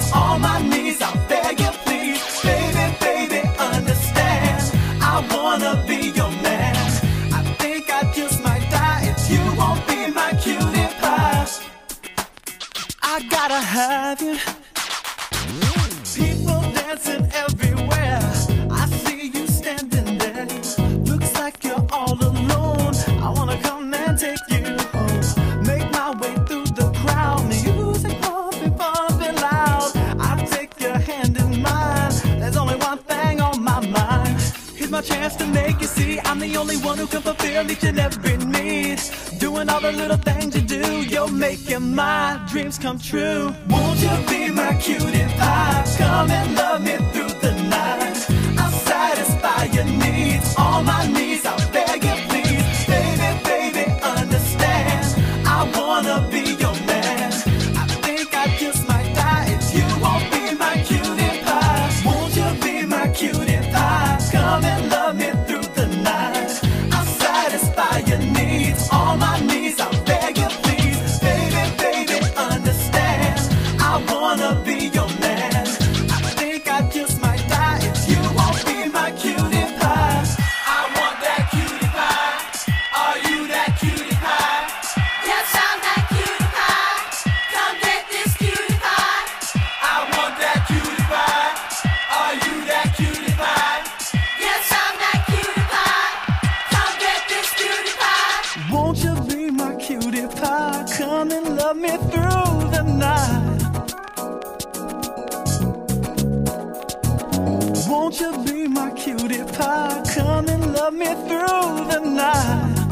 on my knees, I beg you please. Baby, baby, understand, I wanna be your man. I think I just might die if you won't be my cutie pie. I gotta have you. People dancing everywhere, I see you standing there. Looks like you're all alone. I wanna come and take you home. Make my way through the crowd, music bumping, bumping loud. I take your hand in mine, there's only one thing on my mind. Here's my chance to make you see I'm the only one who can fulfill each and every need. Doing all the little things you do, you're making my dreams come true. Won't you be my cutie pie? Come and love me through the night. I'll satisfy your needs, on my knees, I'll beg you please. Baby, baby, understand, I wanna be your man. I think I just might die if you won't be my cutie pie. Won't you be my cutie pie? Come and love me through the night. I'll satisfy your needs, on my knees, I'll beg you please. Baby, baby, understand, I wanna be your man. I think I just might die if you won't be my cutie pie. I want that cutie pie. Are you that cutie pie? Yes, I'm that cutie pie. Come get this cutie pie. I want that cutie pie. Are you that cutie pie? Yes, I'm that cutie pie. Come get this cutie pie. Won't you be my cutie pie? Come and love me through the night. Won't you be my cutie pie? Come and love me through the night.